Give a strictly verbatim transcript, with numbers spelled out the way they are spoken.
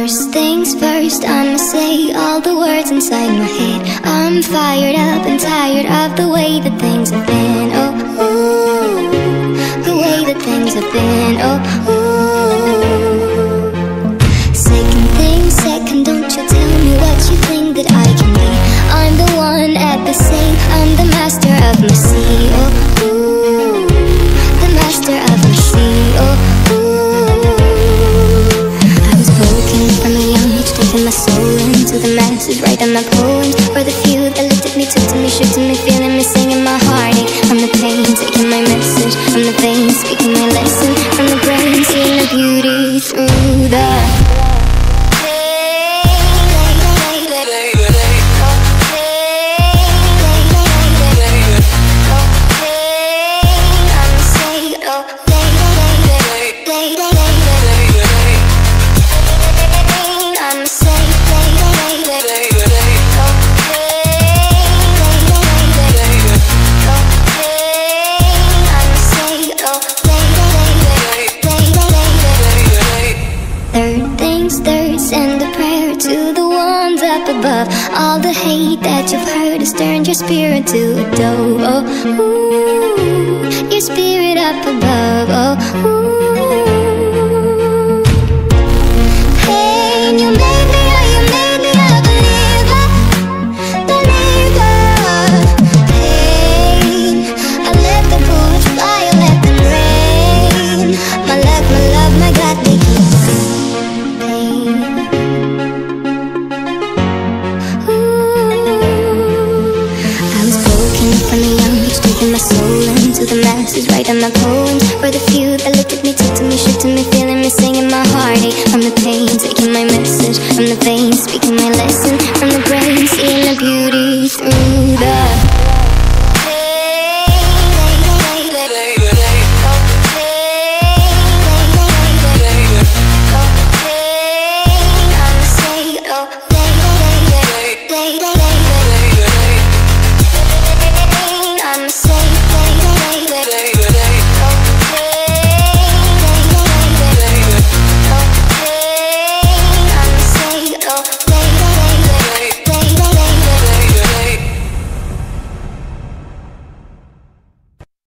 First things first, I'ma say all the words inside my head. I'm fired up and tired of the way that things have been. Oh, ooh, the way that things have been. Oh, ooh. Second thing second, don't you tell me what you think that I can be. I'm the one at the same, I'm the master of my sea. Oh, ooh, the master of my sea. Oh, my soul into the masses, writing my poems for the few that looked at me, took to me, shook to me, feeling me, singing my heartache. From the pain, taking my message, from the veins, speaking my lesson, from the brain, seeing the beauty through the above. All the hate that you've heard has turned your spirit to a dove. Oh, ooh, your spirit up above. Oh, ooh. Hey, you made me, oh, you made me a believer, believer. Pain, I let the bullets fly, I let them rain. My luck, my love, my God, they keep pain. From the young age, taking my soul into the masses, writing my poems for the few that looked at me, took to me, shook to me, feeling me, singing my heartache. From the pain, taking my message, from the veins, speaking my lesson, from the brain, seeing the beauty